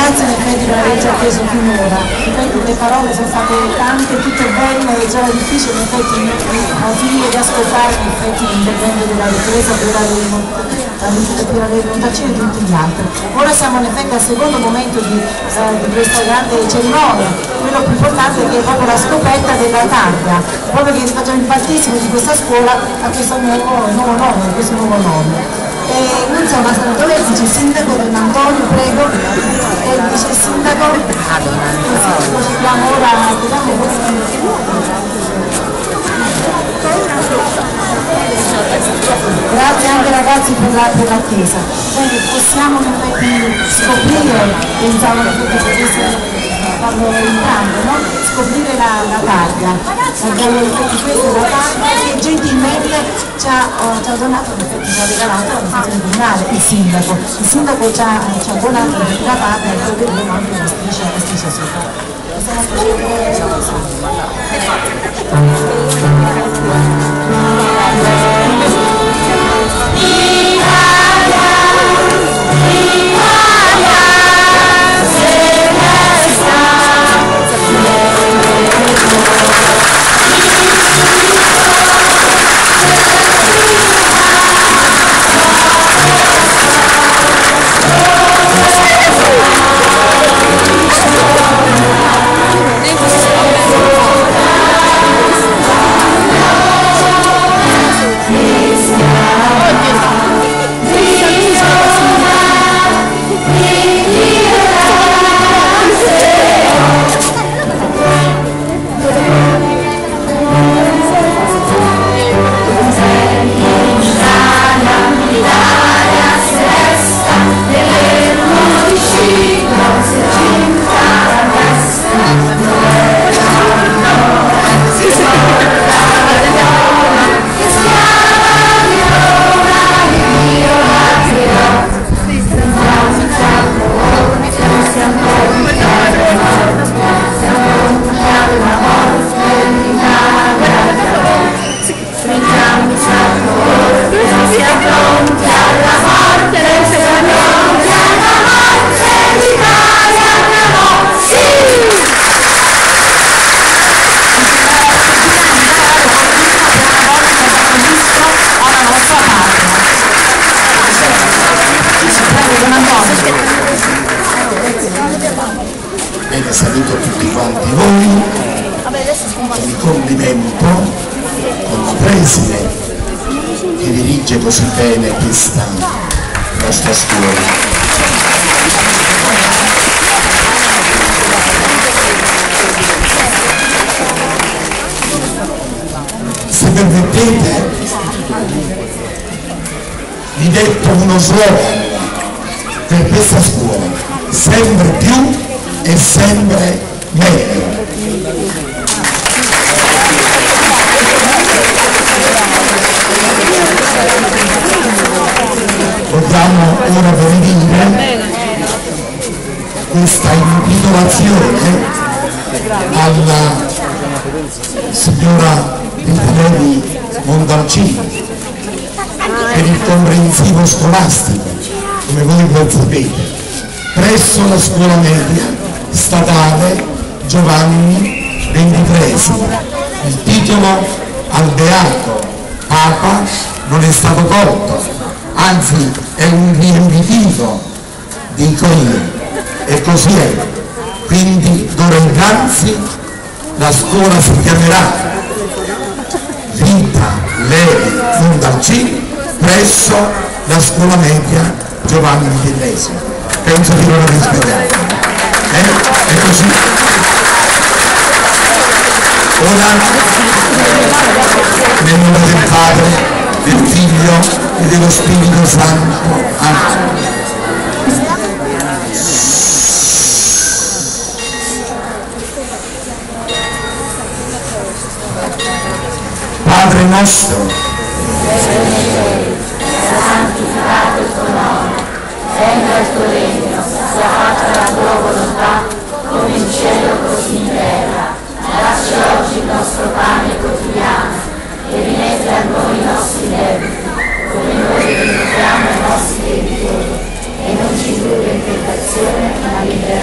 Grazie in effetti per averci atteso finora, in effetti le parole sono state tante, tutte belle, e già difficile in effetti finire di ascoltare in effetti l'intervento della dottoressa per aver Montalcini e tutti gli altri. Ora siamo in effetti al secondo momento di questa grande cerimonia, quello più importante che è proprio la scoperta della targa, proprio che facciamo il battesimo di questa scuola a questo nuovo nome. Insomma, dove il vice sindaco del Mantonio, prego, e il vice sindaco, lo citiamo ora, grazie anche ragazzi per l'attesa. Possiamo in effetti scoprire, pensavo in effetti potesse farlo entrambi, no? Scoprire la targa. Abbiamo in effetti questa è la targa che gentilmente ci ha donato, in effetti ci ha regalato l'amministrazione comunale, il sindaco. Il sindaco ci ha donato la targa e poi vedremo anche la striscia sopra. Bene, saluto tutti quanti voi, mi complimento con la preside che dirige così bene questa nostra scuola. Se permettete, vi detto uno slogan per questa scuola: sempre più e sempre meglio. Vogliamo ora benedire questa intitolazione alla signora Rita Montalcini per il comprensivo scolastico, come voi ben sapete, presso la scuola media statale Giovanni XXIII. Il titolo al beato Papa non è stato tolto, anzi è un riempitivo di quelli, e così è. Quindi d'ora innanzi la scuola si chiamerà Rita Levi Montalcini presso la scuola media Giovanni XXIII. Penso di non aver sbagliato. È così. Ora, nel nome del Padre, del Figlio e dello Spirito Santo. Amen. Padre nostro, santificato il tuo nome, venga il tuo regno, sia fatta la tua volontà, come in cielo così in terra. Dacci oggi il nostro pane quotidiano e rimetti a noi i nostri debiti, come noi rimettiamo ai nostri debitori, e non ci indurre in tentazione, ma liberaci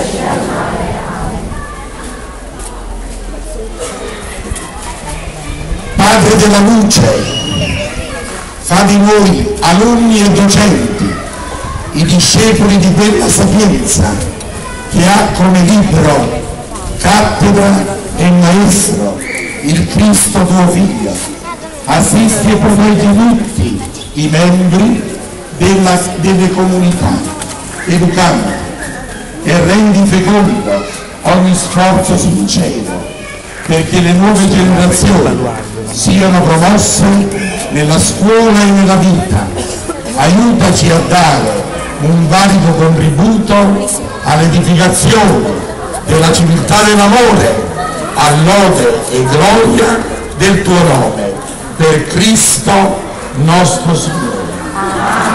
della luce, fa di noi alunni e docenti, i discepoli di quella sapienza che ha come libro, cattedra e maestro il Cristo tuo Figlio. Assisti e proteggi tutti i membri delle comunità, educando e rendi fecondo ogni sforzo sincero perché le nuove generazioni siano promosse nella scuola e nella vita. Aiutaci a dare un valido contributo all'edificazione della civiltà dell'amore, a lode e gloria del tuo nome, per Cristo nostro Signore.